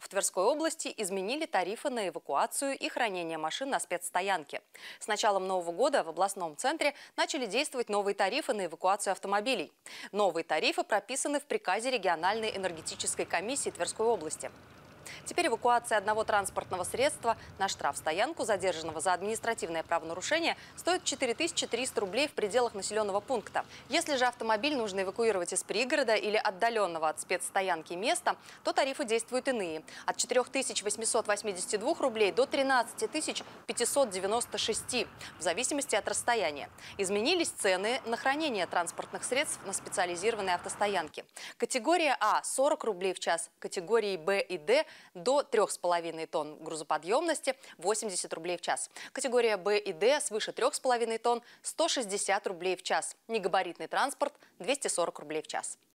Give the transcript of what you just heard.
В Тверской области изменили тарифы на эвакуацию и хранение машин на спецстоянке. С началом Нового года в областном центре начали действовать новые тарифы на эвакуацию автомобилей. Новые тарифы прописаны в приказе региональной энергетической комиссии Тверской области. Теперь эвакуация одного транспортного средства на штрафстоянку задержанного за административное правонарушение стоит 4300 рублей в пределах населенного пункта. Если же автомобиль нужно эвакуировать из пригорода или отдаленного от спецстоянки места, то тарифы действуют иные – от 4882 рублей до 13596 в зависимости от расстояния. Изменились цены на хранение транспортных средств на специализированной автостоянке. Категория А – 40 рублей в час, категории Б и Д – до 3,5 тонн грузоподъемности 80 рублей в час. Категория Б и Д свыше 3,5 тонн 160 рублей в час. Негабаритный транспорт 240 рублей в час.